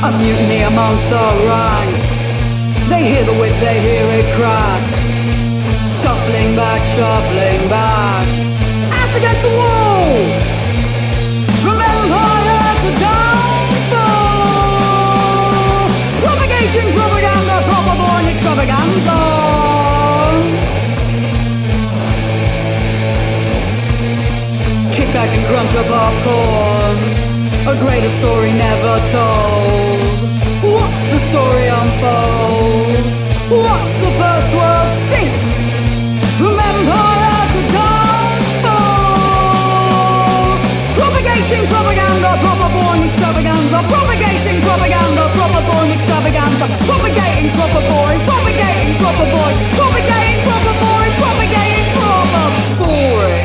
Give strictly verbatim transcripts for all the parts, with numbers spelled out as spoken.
A mutiny amongst the ranks. They hear the whip, they hear it crack. Shuffling back, shuffling back. Ass against the wall. From empire to downfall. Propagating propaganda, proper born extravaganza. Kick back and crunch a popcorn. A greater story never told. Watch the story unfold. Watch the first world sink. From empire to downfall. Propagating propaganda, proper born extravaganza. Propagating propaganda, proper born extravaganza. Propagating proper boring, propagating proper boring, propagating proper boring, propagating proper boring.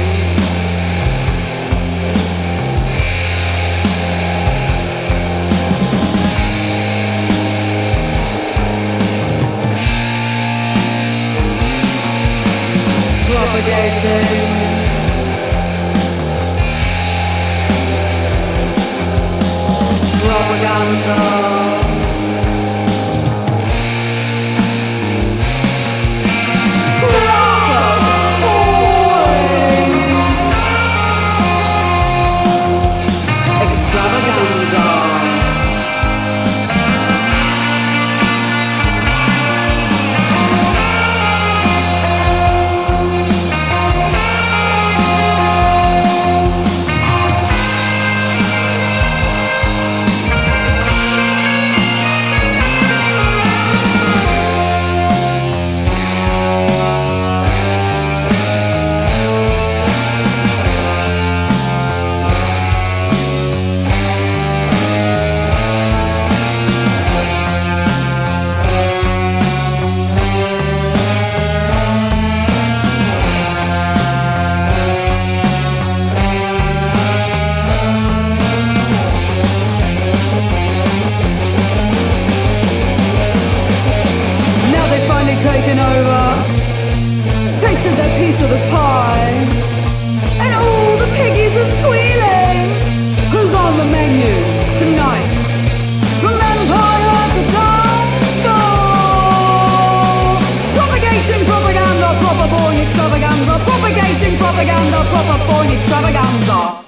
Propagating propaganda. Taken over, tasted their piece of the pie, and all the piggies are squealing. Who's on the menu tonight? From empire to downfall. Propagating propaganda, proper born extravaganza. Propagating propaganda, proper born extravaganza.